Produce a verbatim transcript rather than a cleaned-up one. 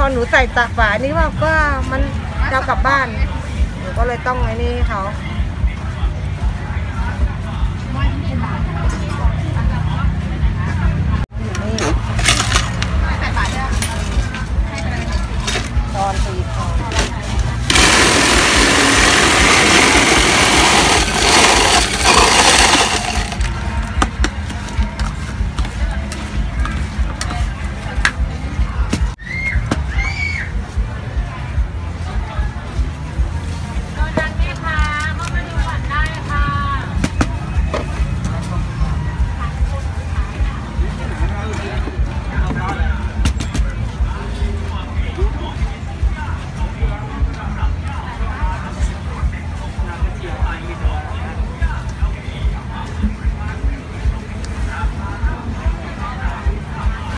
อหนูใส่ตาฝานี่ว่าก็มันเรากลับบ้านหนูก็เลยต้องไอ้นี่เขา